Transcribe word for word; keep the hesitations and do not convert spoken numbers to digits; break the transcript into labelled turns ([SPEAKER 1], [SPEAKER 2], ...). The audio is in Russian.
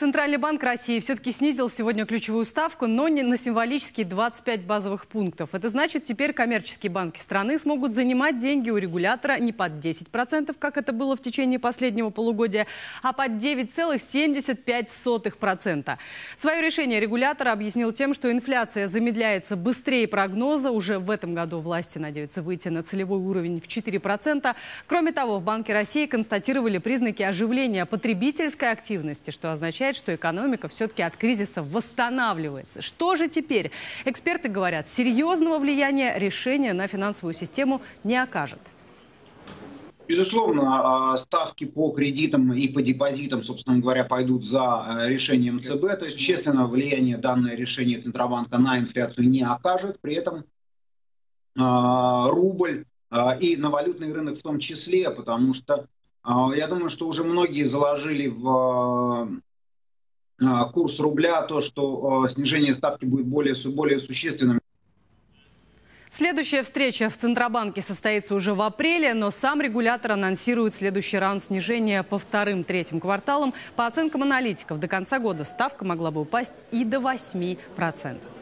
[SPEAKER 1] Центральный банк России все-таки снизил сегодня ключевую ставку, но не на символические двадцать пять базовых пунктов. Это значит, теперь коммерческие банки страны смогут занимать деньги у регулятора не под десять процентов, как это было в течение последнего полугодия, а под девять целых семьдесят пять сотых процента. Свое решение регулятор объяснил тем, что инфляция замедляется быстрее прогноза. Уже в этом году власти надеются выйти на целевой уровень в четыре процента. Кроме того, в Банке России констатировали признаки оживления потребительской активности, что означает, что экономика все-таки от кризиса восстанавливается. Что же теперь? Эксперты говорят, серьезного влияния решение на финансовую систему не окажет.
[SPEAKER 2] Безусловно, ставки по кредитам и по депозитам, собственно говоря, пойдут за решением ЦБ. То есть, существенного влияния данное решение Центробанка на инфляцию не окажет. При этом рубль и на валютный рынок в том числе, потому что я думаю, что уже многие заложили в курс рубля то, что снижение ставки будет более, более существенным.
[SPEAKER 1] Следующая встреча в Центробанке состоится уже в апреле, но сам регулятор анонсирует следующий раунд снижения по вторым-третьим кварталам. По оценкам аналитиков, до конца года ставка могла бы упасть и до восьми процентов.